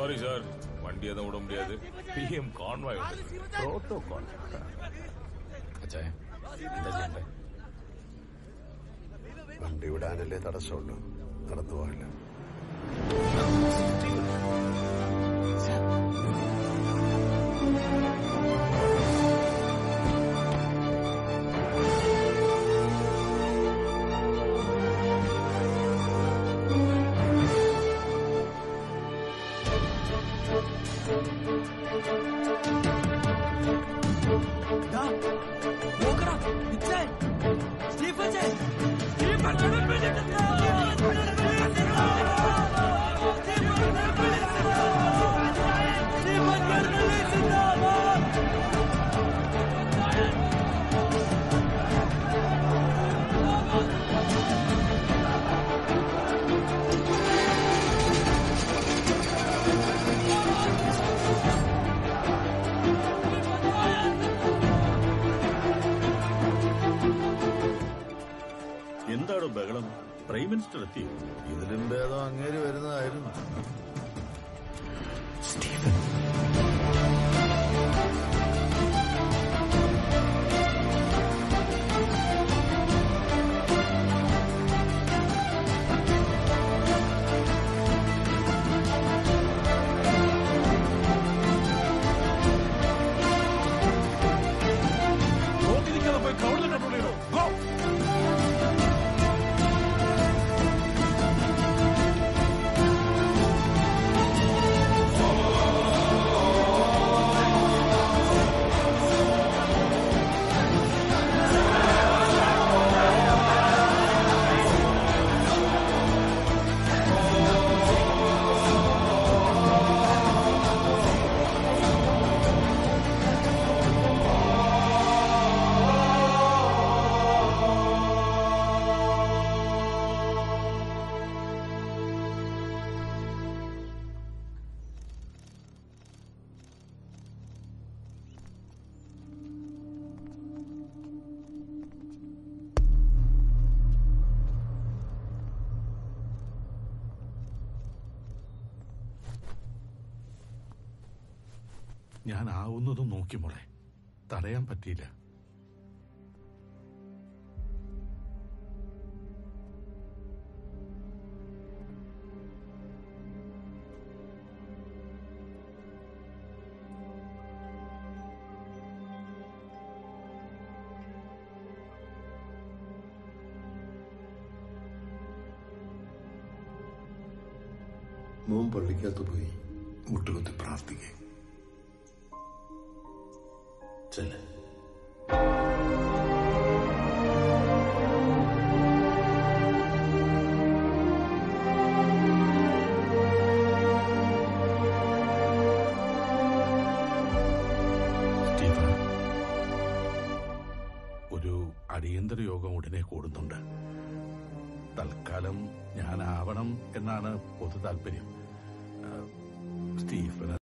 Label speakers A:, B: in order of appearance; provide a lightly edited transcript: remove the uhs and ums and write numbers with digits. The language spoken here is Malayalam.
A: சாரி சார், வண்டி எதுவும் விட முடியாது. PM convoy protocol.
B: അച്ഛാ എന്താ ചെയ്യണ്ടേ?
C: വണ്ടി വിടാനല്ലേ തടസ്സമുള്ളൂ, നടന്നു പോകില്ല.
D: എന്താണോ ബഹളം? പ്രൈം മിനിസ്റ്റർ എത്തി.
C: ഇതിലും ഭേദം അങ്ങേര് വരുന്നതായിരുന്നു.
B: സ്റ്റീഫൻ
A: പോയി ക്രൗഡിൽ കൺട്രോൾ ചെയ്യണോ?
E: ഞാൻ ആവുന്നതും നോക്കി മോളെ, തടയാൻ പറ്റിയില്ല.
C: മോൻ പള്ളിക്കകത്ത് പോയി മുട്ടുകുത്തി പ്രാർത്ഥിക്കേ. ചെല്ല്.
E: സ്റ്റീഫൻ, ഒരു അടിയന്തര യോഗം ഉടനെ കൂടുന്നുണ്ട്. തൽക്കാലം ഞാനാവണം എന്നാണ് പൊതു താല്പര്യം. സ്റ്റീഫന്